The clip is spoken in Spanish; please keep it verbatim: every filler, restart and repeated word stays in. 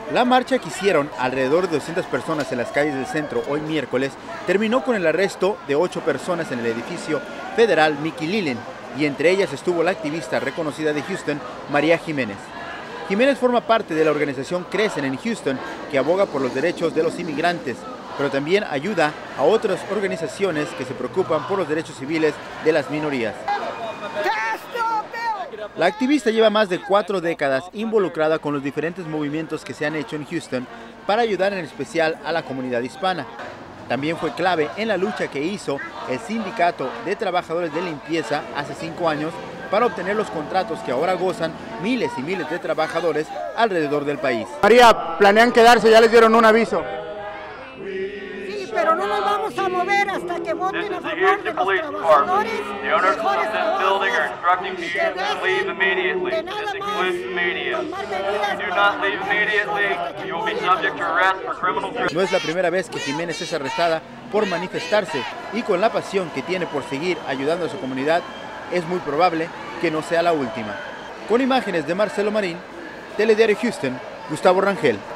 La marcha que hicieron alrededor de doscientas personas en las calles del centro hoy miércoles terminó con el arresto de ocho personas en el edificio federal Mickey Leland, y entre ellas estuvo la activista reconocida de Houston, María Jiménez. Jiménez forma parte de la organización Crecen en Houston, que aboga por los derechos de los inmigrantes, pero también ayuda a otras organizaciones que se preocupan por los derechos civiles de las minorías. La activista lleva más de cuatro décadas involucrada con los diferentes movimientos que se han hecho en Houston para ayudar en especial a la comunidad hispana. También fue clave en la lucha que hizo el Sindicato de Trabajadores de Limpieza hace cinco años para obtener los contratos que ahora gozan miles y miles de trabajadores alrededor del país. María, ¿planean quedarse? Ya les dieron un aviso. Sí, pero no nos vamos a mover hasta que voten a favor de los trabajadores. Mejores trabajos, de nada más tomar medidas. No es la primera vez que Jiménez es arrestada por manifestarse, y con la pasión que tiene por seguir ayudando a su comunidad, es muy probable que no sea la última. Con imágenes de Marcelo Marín, Telediario Houston, Gustavo Rangel.